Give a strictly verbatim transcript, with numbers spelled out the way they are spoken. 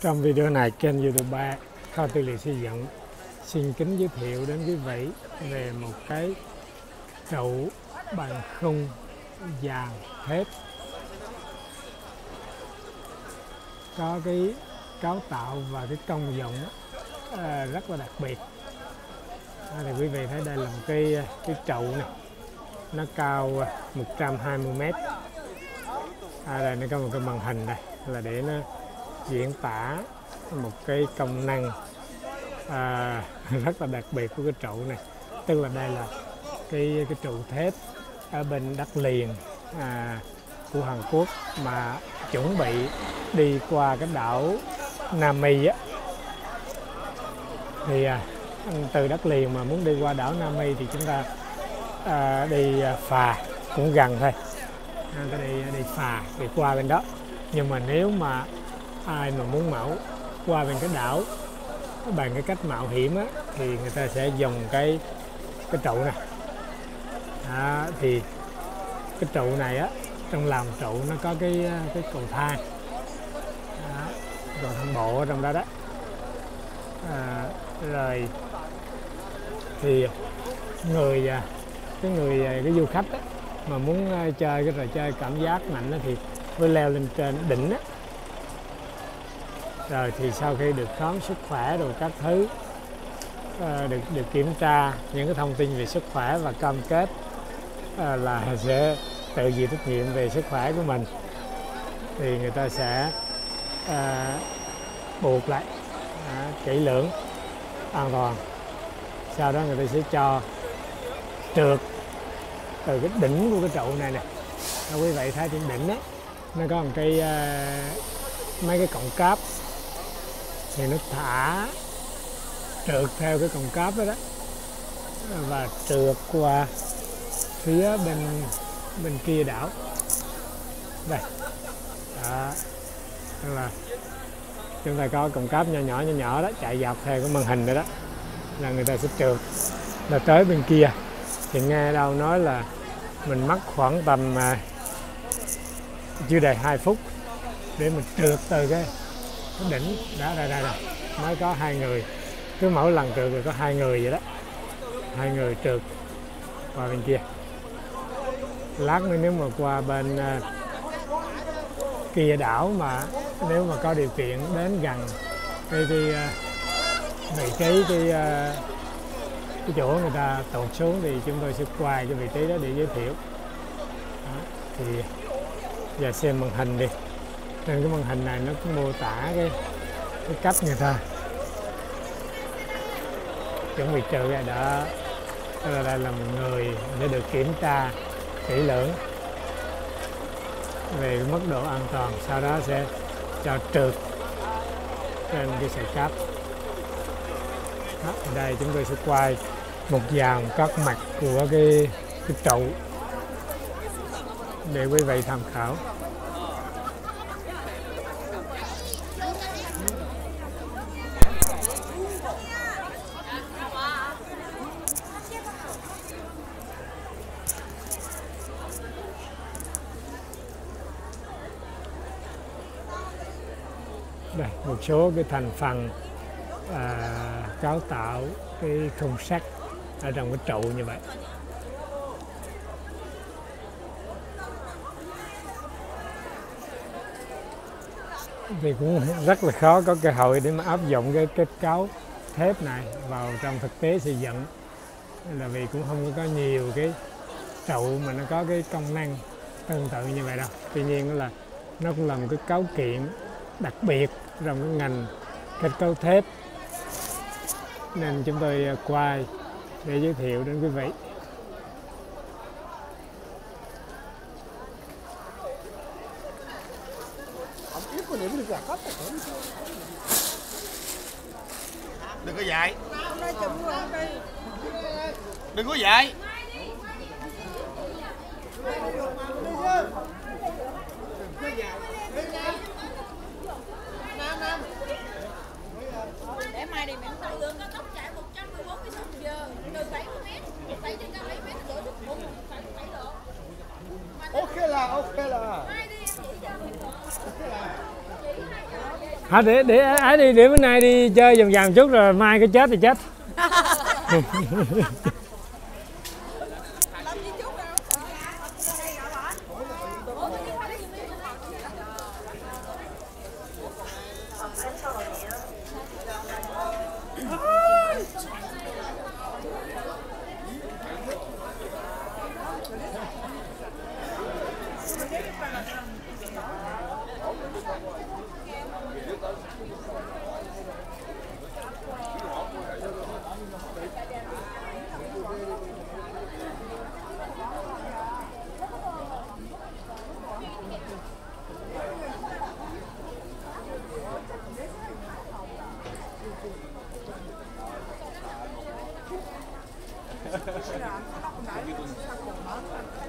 Trong video này, kênh YouTube Kho Tư liệu Xây dựng xin kính giới thiệu đến quý vị về một cái trụ bằng khung vàng thép có cái cấu tạo và cái công dụng à, rất là đặc biệt. À, thì quý vị thấy đây là một cái cái trụ này, nó cao một trăm hai mươi mét. À, đây nó có một cái màn hình đây là để nó diễn tả một cái công năng à, rất là đặc biệt của cái trụ này, tức là đây là cái cái trụ thép ở bên đất liền à, của Hàn Quốc mà chuẩn bị đi qua cái đảo Nam My á. Thì à, từ đất liền mà muốn đi qua đảo Nam My thì chúng ta à, đi phà cũng gần thôi, à, đi đi phà đi qua bên đó. Nhưng mà nếu mà ai mà muốn mạo qua bên cái đảo bằng cái cách mạo hiểm á, thì người ta sẽ dùng cái cái trụ này. À, thì cái trụ này á, trong lòng trụ nó có cái cái cầu thang, à, cầu thang bộ ở trong đó đó. À, rồi thì người cái người cái du khách á, mà muốn chơi cái trò chơi cảm giác mạnh á, thì mới leo lên trên đỉnh á. Rồi thì sau khi được khám sức khỏe rồi các thứ, à, được được kiểm tra những cái thông tin về sức khỏe và cam kết à, là sẽ tự chịu trách nhiệm về sức khỏe của mình, thì người ta sẽ à, buộc lại à, kỹ lưỡng, an toàn. Sau đó người ta sẽ cho trượt từ cái đỉnh của cái trụ này nè. Đó, quý vị thấy trên đỉnh á, nó có một cái uh, mấy cái cọng cáp, thì nó thả trượt theo cái cọng cáp đó đó và trượt qua phía bên bên kia đảo đây. Đó, tức là chúng ta có cọng cáp nhỏ nhỏ nhỏ nhỏ đó chạy dọc theo cái màn hình đó đó, là người ta sẽ trượt là tới bên kia. Thì nghe đâu nói là mình mất khoảng tầm uh, chưa đầy hai phút để mình trượt từ cái, cái đỉnh đó ra ra rồi mới có hai người, cứ mỗi lần trượt rồi có hai người vậy đó, hai người trượt qua bên kia. Lát nữa nếu mà qua bên uh, kia đảo, mà nếu mà có điều kiện đến gần cái, cái uh, vị trí cái uh, cái chỗ người ta tụt xuống thì chúng tôi sẽ quay cái vị trí đó để giới thiệu. Đó, thì giờ xem màn hình đi. Trên cái màn hình này nó cũng mô tả cái, cái cách người ta chuẩn bị trượt ra đó. Tức là đây là một người để được kiểm tra kỹ lưỡng về mức độ an toàn, sau đó sẽ cho trượt trên cái sợi cáp. Đó, ở đây chúng tôi sẽ quay một vòng các mặt của cái, cái trụ để quý vị tham khảo. Đây, một số cái thành phần à, cấu tạo cái khung sắt ở trong cái trụ như vậy. Thì cũng rất là khó có cơ hội để mà áp dụng cái kết cấu thép này vào trong thực tế xây dựng, là vì cũng không có nhiều cái trụ mà nó có cái công năng tương tự như vậy đâu. Tuy nhiên là nó cũng là một cái cấu kiện đặc biệt trong cái ngành kết cấu thép, nên chúng tôi quay để giới thiệu đến quý vị. Đừng có dạy, đừng có dạy. Để mai đi mẹ tàu đường cao tốc chạy một trăm mười bốn ki lô mét giờ từ bảy mươi mét, bảy trên bảy mét rưỡi đến một bảy độ. Ok là ok là. Mai đi em chỉ cho. Ok là. Chỉ hai giờ. Hả, để để ấy đi, để bữa nay đi chơi vòng vòng chút rồi mai cái chết thì chết. Dạ, nó không đợi, nó không đợi.